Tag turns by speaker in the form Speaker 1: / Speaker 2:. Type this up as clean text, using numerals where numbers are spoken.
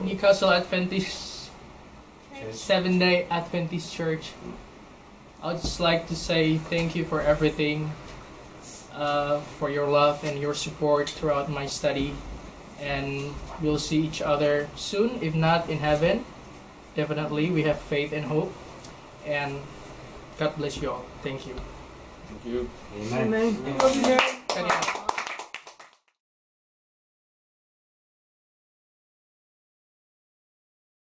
Speaker 1: Newcastle Adventist Seventh-day Adventist Church. I'd just like to say thank you for everything, for your love and your support throughout my study. And we'll see each other soon, if not in heaven. Definitely, we have faith and hope. And God bless you all. Thank you.
Speaker 2: Thank you.
Speaker 3: Amen.
Speaker 1: Amen.